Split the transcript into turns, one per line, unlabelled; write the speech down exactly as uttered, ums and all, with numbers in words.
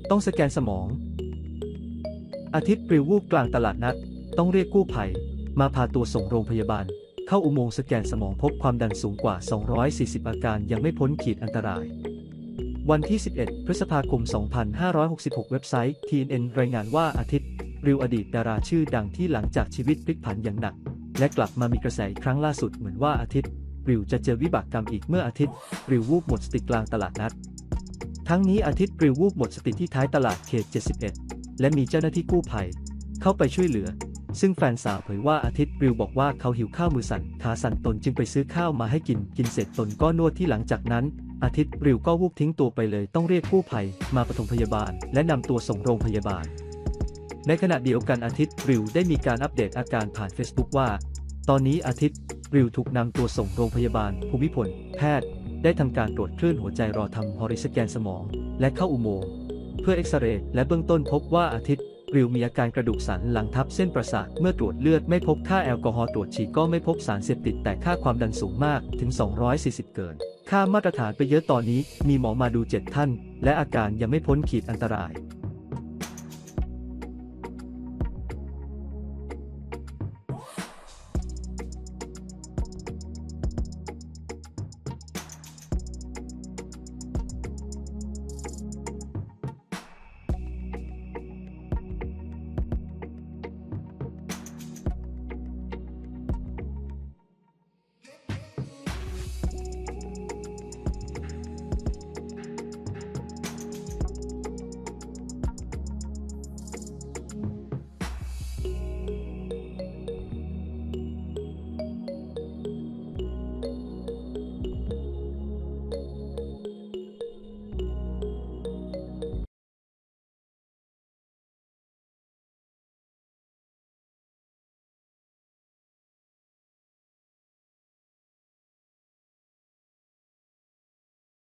ต้องสแกนสมองอาทิตย์ปลิววูบกลางตลาดนัดต้องเรียกกู้ภัยมาพาตัวส่งโรงพยาบาลเข้าอุโมงค์สแกนสมองพบความดันสูงกว่าสองร้อยสี่สิบอาการยังไม่พ้นขีดอันตรายวันที่สิบเอ็ดพฤษภาคมสองพันห้าร้อยหกสิบหกเว็บไซต์ ที เอ็น เอ็น รายงานว่าอาทิตย์ปลิวอดีตดาราชื่อดังที่หลังจากชีวิตพลิกผันอย่างหนักและกลับมามีกระแสอีกครั้งล่าสุดเหมือนว่าอาทิตย์ปลิวจะเจอวิบากกรรมอีกเมื่ออาทิตย์ปลิววูบหมดสติกลางตลาดนัดทั้งนี้อาทิตย์ปลิววูบหมดสติที่ท้ายตลาดเขตเจ็ดสิบเอ็ดและมีเจ้าหน้าที่กู้ภัยเข้าไปช่วยเหลือซึ่งแฟนสาวเผยว่าอาทิตย์ปลิวบอกว่าเขาหิวข้าวมือสั่นขาสั่นตนจึงไปซื้อข้าวมาให้กินกินเสร็จตนก็นวดที่หลังจากนั้นอาทิตย์ปลิวก็วูบทิ้งตัวไปเลยต้องเรียกกู้ภัยมาปฐมพยาบาลและนำตัวส่งโรงพยาบาลในขณะเดียวกันอาทิตย์ปลิวได้มีการอัปเดตอาการผ่าน Facebook ว่าตอนนี้อาทิตย์ปลิวถูกนำตัวส่งโรงพยาบาลภูมิพลแพทย์ได้ทำการตรวจคลื่นหัวใจรอทำฮอริสแกนสมองและเข้าอุโมงค์เพื่อเอ็กซเรย์และเบื้องต้นพบว่าอาทิตย์ปลิวมีอาการกระดูกสันหลังทับเส้นประสาทเมื่อตรวจเลือดไม่พบค่าแอลกอฮอล์ตรวจฉี่ก็ไม่พบสารเสพติดแต่ค่าความดันสูงมากถึงสองร้อยสี่สิบเกินค่ามาตรฐานไปเยอะตอนนี้มีหมอมาดูเจ็ดท่านและอาการยังไม่พ้นขีดอันตราย